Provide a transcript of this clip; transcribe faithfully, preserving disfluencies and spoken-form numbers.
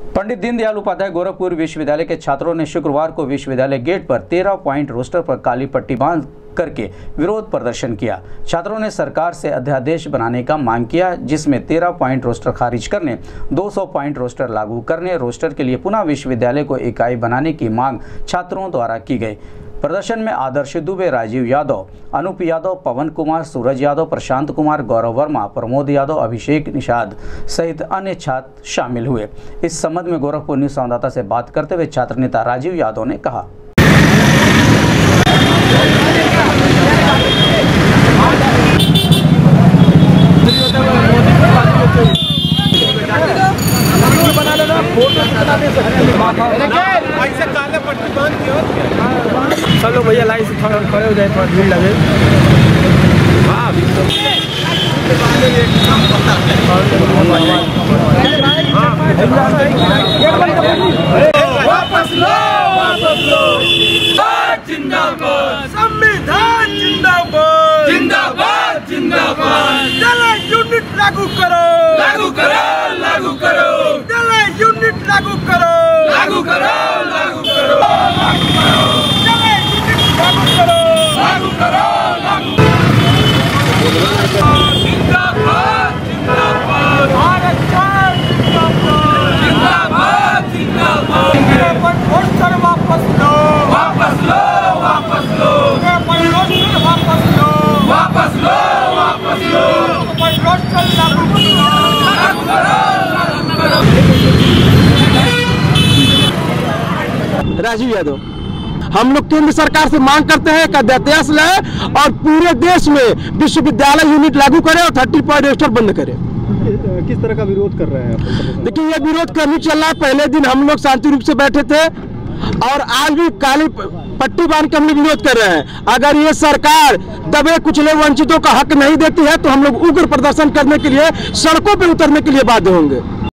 पंडित दीनदयाल उपाध्याय गोरखपुर विश्वविद्यालय के छात्रों ने शुक्रवार को विश्वविद्यालय गेट पर तेरह पॉइंट रोस्टर पर काली पट्टी बांध करके विरोध प्रदर्शन किया। छात्रों ने सरकार से अध्यादेश बनाने का मांग किया, जिसमें तेरह पॉइंट रोस्टर खारिज करने, दो सौ पॉइंट रोस्टर लागू करने, रोस्टर के लिए पुनः विश्वविद्यालय को इकाई बनाने की मांग छात्रों द्वारा की गई। प्रदर्शन में आदर्श दुबे, राजीव यादव, अनूप यादव, पवन कुमार, सूरज यादव, प्रशांत कुमार, गौरव वर्मा, प्रमोद यादव, अभिषेक निषाद सहित अन्य छात्र शामिल हुए। इस संबंध में गोरखपुर न्यूज संवाददाता से बात करते हुए छात्र नेता राजीव यादव ने कहा, सब लोग भैया लाइन से थोड़ा खड़े हो जाए, थोड़ा भीड़ लगे। वापस लो, वापस लो, जिंदाबाद, संविधान जिंदाबाद, जिंदाबाद, जिंदाबाद। दला यूनिट लागू करो, लागू करो, लागू करो। दला यूनिट लागू करो, लागू करो, लागू करो, लागू करो। दला यूनिट लागू करो, लागू करो, लागू करो। जिंदाबाद, जिंदाबाद, भारत जिंदाबाद, जिंदाबाद, जिंदाबाद। पोस्टर वापस लो, वापस लो, वापस लो। पोस्टर वापस लो, वापस लो, वापस लो। पोस्टर लागू करो, लागू करो, लागू करो। राजीव यादव, हम लोग केंद्र सरकार से मांग करते हैं कि अध्यादेश लाए और पूरे देश में विश्वविद्यालय यूनिट लागू करे और थर्टी पॉइंट रोस्टर बंद करे। किस तरह का विरोध कर रहे हैं आप? देखिए, ये विरोध करनी चल रहा है। पहले दिन हम लोग शांति रूप से बैठे थे और आज भी काली पट्टी बांध के हम लोग विरोध कर रहे हैं। अगर ये सरकार दबे कुचले वंचितों का हक नहीं देती है तो हम लोग उग्र प्रदर्शन करने के लिए सड़कों पर उतरने के लिए बाध्य होंगे।